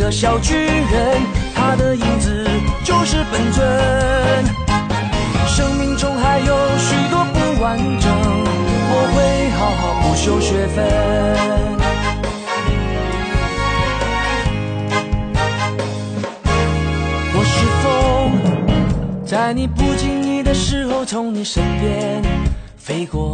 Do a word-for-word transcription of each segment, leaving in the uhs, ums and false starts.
个小巨人，他的影子就是本尊。生命中还有许多不完整，我会好好补修学分。我是风，在你不经意的时候从你身边飞过。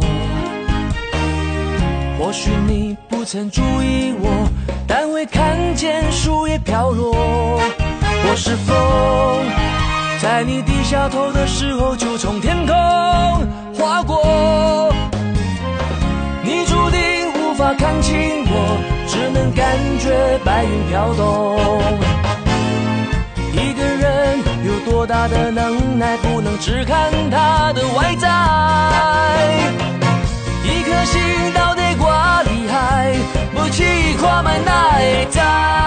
或许你不曾注意我，但会看见树叶飘落。我是风，在你低下头的时候就从天空划过。你注定无法看清我，只能感觉白云飘动。一个人有多大的能耐，不能只看他的外在。一颗心到底多厉害，不去看卖哪会知？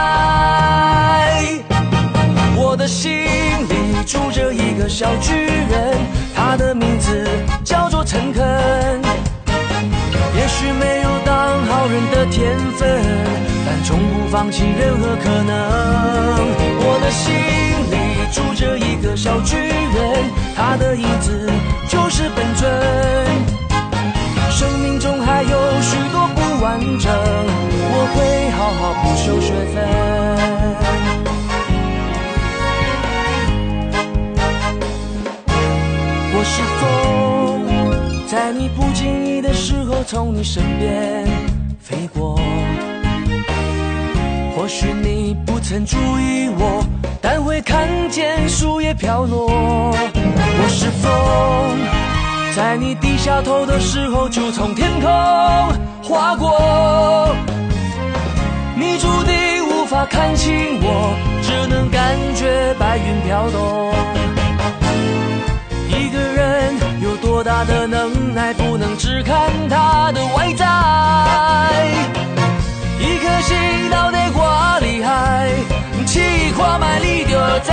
我的心里住着一个小巨人，他的名字叫做诚恳。也许没有当好人的天分，但从不放弃任何可能。我的心里住着一个小巨人，他的影子就是本尊。生命中还有许多不完整，我会好好补修学分。我是风，在你不经意的时候从你身边飞过。或许你不曾注意我，但会看见树叶飘落。我是风，在你低下头的时候就从天空划过。你注定无法看清我，只能感觉白云飘动。一个人有多大的能耐，不能只看他的外在。一颗心到底多厉害，试看卖你就知。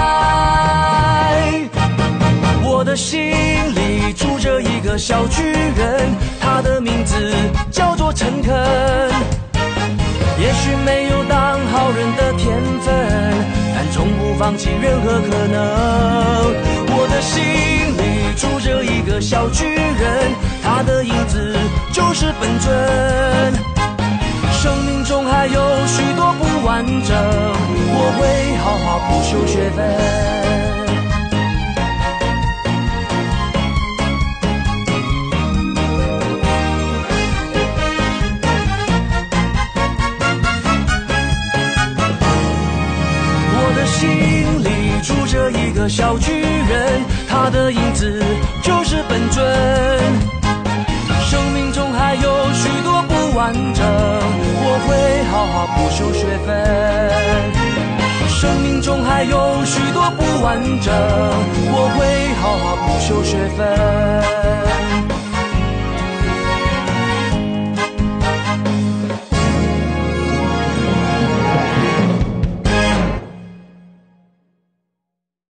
我的心里住着一个小巨人，他的名字叫做诚恳。也许没有当好人的天分，但从不放弃任何可能。我的心里住着一个小巨人，他的影子就是本尊。生命中还有许多不完整，我会好好补修学分。心里住着一个小巨人，他的影子就是本尊。生命中还有许多不完整，我会好好补修学分。生命中还有许多不完整，我会好好补修学分。